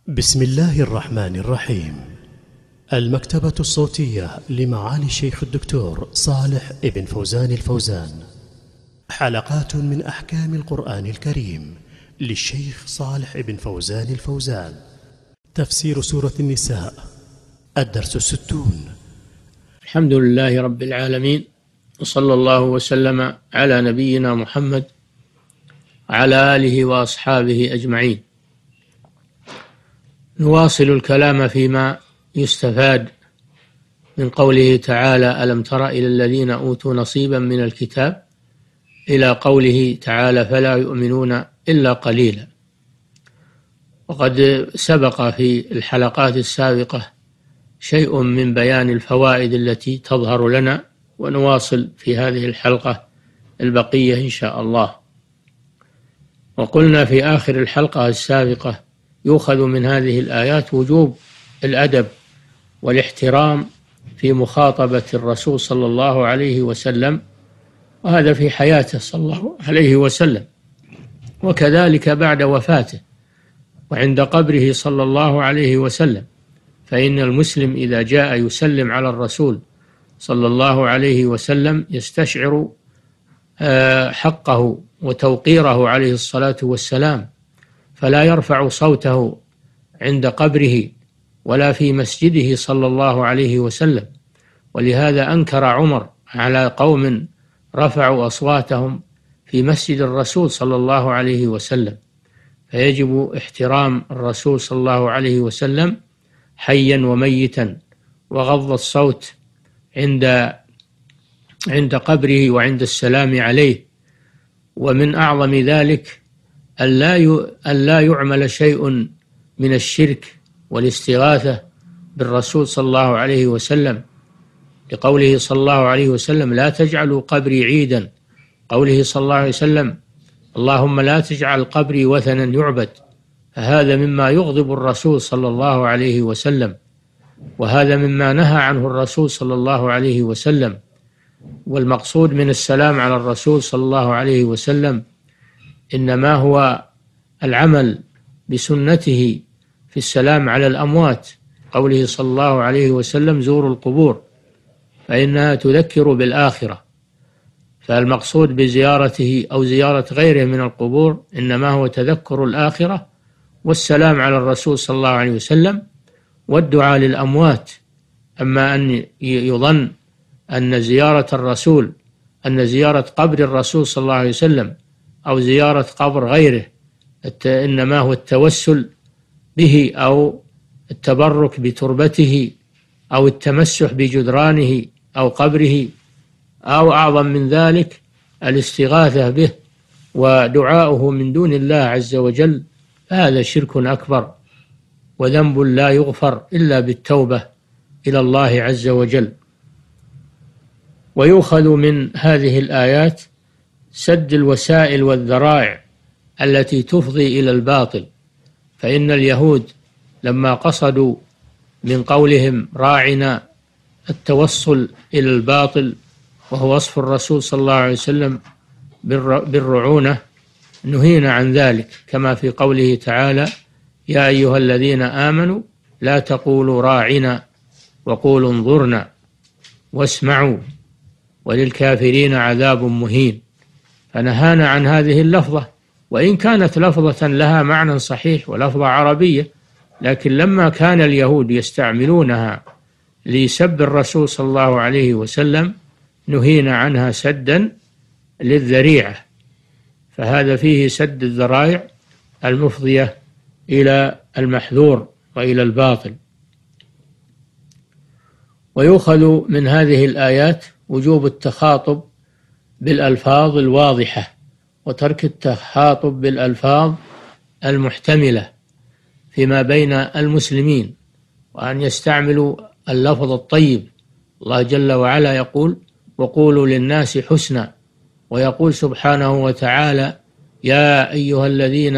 بسم الله الرحمن الرحيم. المكتبة الصوتية لمعالي الشيخ الدكتور صالح ابن فوزان الفوزان. حلقات من أحكام القرآن الكريم للشيخ صالح ابن فوزان الفوزان. تفسير سورة النساء، الدرس 60. الحمد لله رب العالمين، وصلى الله وسلم على نبينا محمد وعلى آله وأصحابه أجمعين. نواصل الكلام فيما يستفاد من قوله تعالى: ألم تر إلى الذين أوتوا نصيبا من الكتاب، إلى قوله تعالى: فلا يؤمنون إلا قليلا. وقد سبق في الحلقات السابقة شيء من بيان الفوائد التي تظهر لنا، ونواصل في هذه الحلقة البقية إن شاء الله. وقلنا في آخر الحلقة السابقة: يؤخذ من هذه الآيات وجوب الأدب والاحترام في مخاطبة الرسول صلى الله عليه وسلم، وهذا في حياته صلى الله عليه وسلم، وكذلك بعد وفاته وعند قبره صلى الله عليه وسلم. فإن المسلم إذا جاء يسلم على الرسول صلى الله عليه وسلم يستشعر حقه وتوقيره عليه الصلاة والسلام، فلا يرفع صوته عند قبره ولا في مسجده صلى الله عليه وسلم. ولهذا أنكر عمر على قوم رفعوا أصواتهم في مسجد الرسول صلى الله عليه وسلم. فيجب احترام الرسول صلى الله عليه وسلم حيا وميتا، وغض الصوت عند قبره وعند السلام عليه. ومن أعظم ذلك أن لا يعمل شيء من الشرك والاستغاثة بالرسول صلى الله عليه وسلم، لقوله صلى الله عليه وسلم: لا تجعلوا قبري عيدا. قوله صلى الله عليه وسلم: اللهم لا تجعل قبري وثنا يعبد. فهذا مما يغضب الرسول صلى الله عليه وسلم، وهذا مما نهى عنه الرسول صلى الله عليه وسلم. والمقصود من السلام على الرسول صلى الله عليه وسلم إنما هو العمل بسنته في السلام على الأموات. قوله صلى الله عليه وسلم: زوروا القبور فإنها تذكر بالآخرة. فالمقصود بزيارته أو زيارة غيره من القبور إنما هو تذكر الآخرة والسلام على الرسول صلى الله عليه وسلم والدعاء للأموات. أما أن يظن أن زيارة قبر الرسول صلى الله عليه وسلم أو زيارة قبر غيره إنما هو التوسل به أو التبرك بتربته أو التمسح بجدرانه أو قبره، أو أعظم من ذلك الاستغاثة به ودعاؤه من دون الله عز وجل، فهذا شرك أكبر وذنب لا يغفر إلا بالتوبة إلى الله عز وجل. ويؤخذ من هذه الآيات سد الوسائل والذرائع التي تفضي إلى الباطل. فإن اليهود لما قصدوا من قولهم راعنا التوصل إلى الباطل، وهو وصف الرسول صلى الله عليه وسلم بالرعونة، نهينا عن ذلك، كما في قوله تعالى: يا أيها الذين آمنوا لا تقولوا راعنا وقولوا انظرنا واسمعوا وللكافرين عذاب مهين. فنهانا عن هذه اللفظة، وإن كانت لفظة لها معنى صحيح ولفظة عربية، لكن لما كان اليهود يستعملونها لسب الرسول صلى الله عليه وسلم نهينا عنها سدا للذريعة. فهذا فيه سد الذرائع المفضية إلى المحذور وإلى الباطل. ويؤخذ من هذه الآيات وجوب التخاطب بالألفاظ الواضحة، وترك التخاطب بالألفاظ المحتملة فيما بين المسلمين، وأن يستعملوا اللفظ الطيب. الله جل وعلا يقول: وقولوا للناس حسنا، ويقول سبحانه وتعالى: يا أيها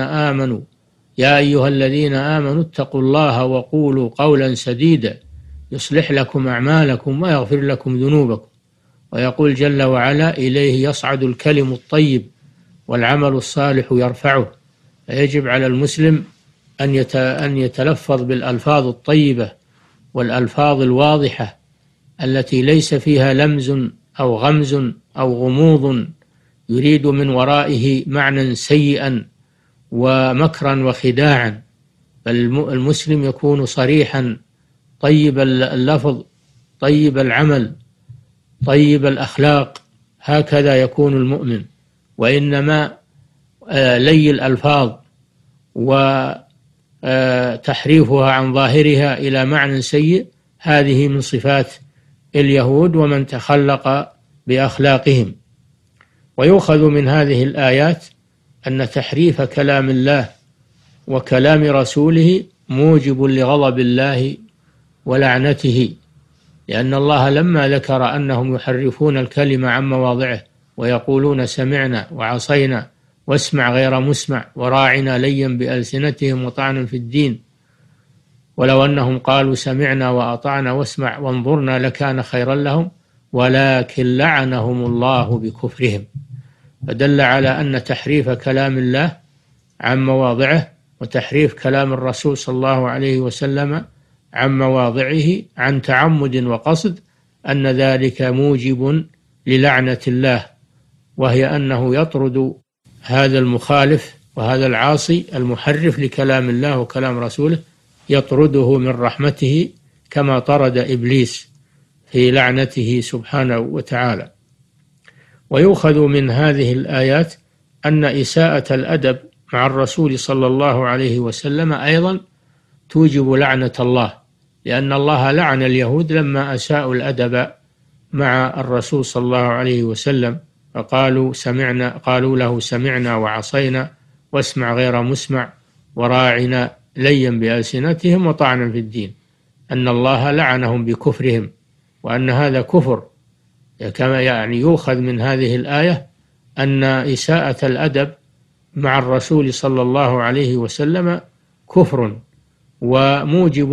الذين آمنوا اتقوا الله وقولوا قولا سديدا يصلح لكم أعمالكم ويغفر لكم ذنوبكم. ويقول جل وعلا: إليه يصعد الكلم الطيب والعمل الصالح يرفعه. فيجب على المسلم أن يتلفظ بالألفاظ الطيبة والألفاظ الواضحة التي ليس فيها لمز أو غمز أو غموض يريد من ورائه معنى سيئا ومكرا وخداعا، بل المسلم يكون صريحا طيب اللفظ طيب العمل طيب الأخلاق، هكذا يكون المؤمن. وإنما لي الألفاظ وتحريفها عن ظاهرها إلى معنى سيء هذه من صفات اليهود ومن تخلق بأخلاقهم. ويؤخذ من هذه الآيات أن تحريف كلام الله وكلام رسوله موجب لغضب الله ولعنته، لأن الله لما ذكر أنهم يحرفون الكلمة عن مواضعه ويقولون سمعنا وعصينا واسمع غير مسمع وراعنا ليا بألسنتهم وطعنا في الدين، ولو أنهم قالوا سمعنا وأطعنا واسمع وانظرنا لكان خيرا لهم ولكن لعنهم الله بكفرهم. فدل على أن تحريف كلام الله عن مواضعه وتحريف كلام الرسول صلى الله عليه وسلم عن مواضعه عن تعمد وقصد أن ذلك موجب للعنة الله، وهي أنه يطرد هذا المخالف وهذا العاصي المحرف لكلام الله وكلام رسوله، يطرده من رحمته كما طرد إبليس في لعنته سبحانه وتعالى. ويؤخذ من هذه الآيات أن إساءة الأدب مع الرسول صلى الله عليه وسلم أيضا توجب لعنة الله، لأن الله لعن اليهود لما أساءوا الأدب مع الرسول صلى الله عليه وسلم، فقالوا قالوا له سمعنا وعصينا واسمع غير مسمع وراعنا ليا بألسنتهم وطعنا في الدين، أن الله لعنهم بكفرهم وأن هذا كفر. كما يعني يؤخذ من هذه الآية أن إساءة الأدب مع الرسول صلى الله عليه وسلم كفر وموجب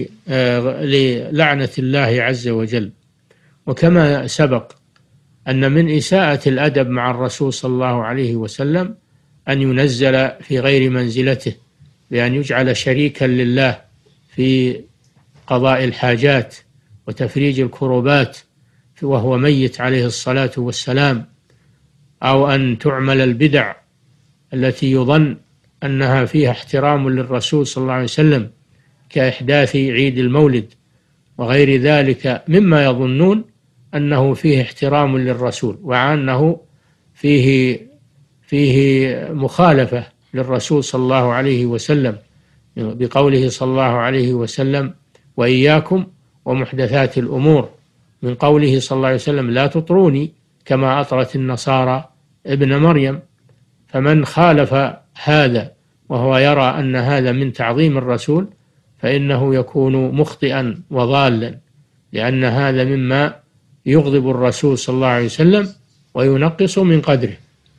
للعنة الله عز وجل. وكما سبق أن من إساءة الأدب مع الرسول صلى الله عليه وسلم أن ينزل في غير منزلته، بأن يجعل شريكا لله في قضاء الحاجات وتفريج الكروبات وهو ميت عليه الصلاة والسلام، أو أن تعمل البدع التي يظن أنها فيها احترام للرسول صلى الله عليه وسلم كإحداث عيد المولد وغير ذلك مما يظنون أنه فيه احترام للرسول، وأنه فيه مخالفة للرسول صلى الله عليه وسلم بقوله صلى الله عليه وسلم وإياكم ومحدثات الأمور، من قوله صلى الله عليه وسلم لا تطروني كما أطرت النصارى ابن مريم. فمن خالف هذا وهو يرى أن هذا من تعظيم الرسول فإنه يكون مخطئا وضالا، لأن هذا مما يغضب الرسول صلى الله عليه وسلم وينقص من قدره.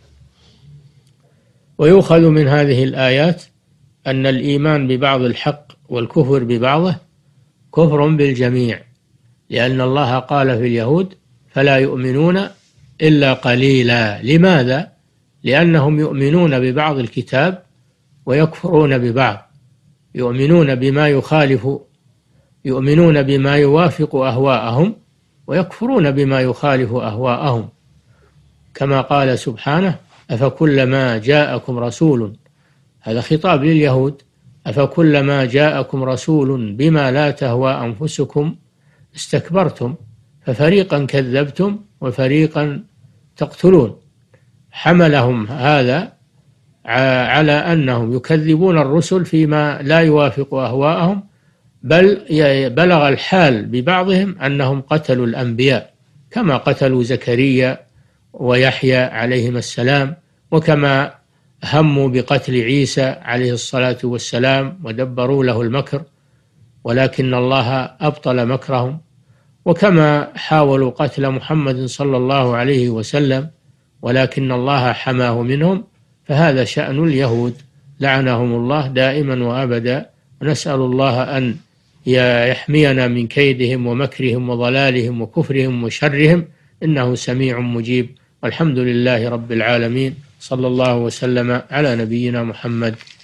ويؤخذ من هذه الآيات أن الإيمان ببعض الحق والكفر ببعضه كفر بالجميع، لأن الله قال في اليهود فلا يؤمنون إلا قليلا. لماذا؟ لأنهم يؤمنون ببعض الكتاب ويكفرون ببعض، يؤمنون بما يوافق أهواءهم ويكفرون بما يخالف أهواءهم، كما قال سبحانه أفكلما جاءكم رسول، هذا خطاب لليهود، أفكلما جاءكم رسول بما لا تهوى أنفسكم استكبرتم ففريقا كذبتم وفريقا تقتلون. حملهم هذا على أنهم يكذبون الرسل فيما لا يوافق أهواءهم، بل بلغ الحال ببعضهم أنهم قتلوا الأنبياء كما قتلوا زكريا ويحيى عليهما السلام، وكما هموا بقتل عيسى عليه الصلاة والسلام ودبروا له المكر ولكن الله أبطل مكرهم، وكما حاولوا قتل محمد صلى الله عليه وسلم ولكن الله حماه منهم. فهذا شأن اليهود لعنهم الله دائما وأبدا، ونسأل الله أن يحمينا من كيدهم ومكرهم وضلالهم وكفرهم وشرهم، إنه سميع مجيب. والحمد لله رب العالمين، صلى الله وسلم على نبينا محمد.